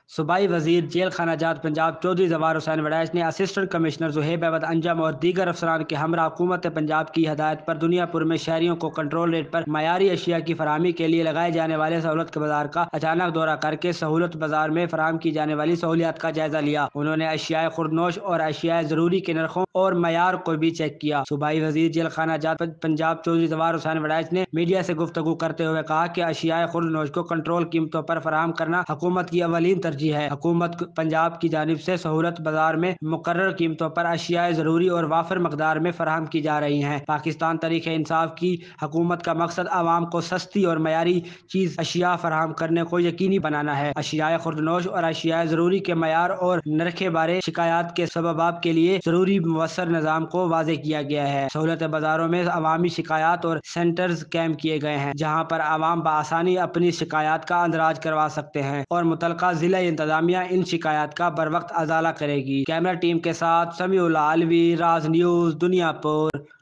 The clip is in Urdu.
صوبائی وزیر جیل خانہ جات پنجاب چودھری زوار حسین وڑائچ نے اسسٹنٹ کمشنر زہیب احمد انجم اور دیگر افسران کے ہمراہ حکومت پنجاب کی ہدایت پر دنیا پور میں شہریوں کو کنٹرول ریٹ پر معیاری اشیاء کی فراہمی کے لیے لگائے جانے والے سہولت بازار کا اچانک دورہ کر کے سہولت بازار میں فراہم کی جانے والی سہولیات کا جائزہ لیا۔ انہوں نے اشیاء خوردنوش اور اشیاء ضروری کے نرخوں اور معیار کو بھی چیک کیا۔ صوبائی وزیر جیل خانہ جات پنجاب چودھری زوار حسین وڑائچ نے میڈیا سے گفتگو کرتے ہوئے کہا کہ اشیاء خوردنوش کو کنٹرول قیمتوں پر فراہم کرنا حکومت کی اولین ترجیح ہے۔ حکومت پنجاب کی جانب سے سہولت بازار میں مقرر قیمتوں پر اشیاء ضروری اور وافر مقدار میں فراہم کی جا رہی ہیں۔ پاکستان تحریک انصاف کی حکومت کا مقصد عوام کو سستی اور معیاری چیز اشیاء فراہم کرنے کو یقینی بنانا ہے۔ اشیاء خوردنوش اور اشیاء ضروری کے معیار اور نرخ بارے شکایات کے سبب کے لیے ضروری مؤثر نظام کو واضح کیا گیا ہے۔ سہولت بازاروں میں عوامی شکایات اور سینٹرز قائم کیے گئے ہیں جہاں پر عوام بآسانی اپنی شکایات کا اندراج کروا سکتے ہیں اور متعلقہ ضلع انتظامیہ ان شکایات کا بروقت ازالہ کرے گی۔ کیمرہ ٹیم کے ساتھ سمیع اللہ علوی، راز نیوز، دنیا پور۔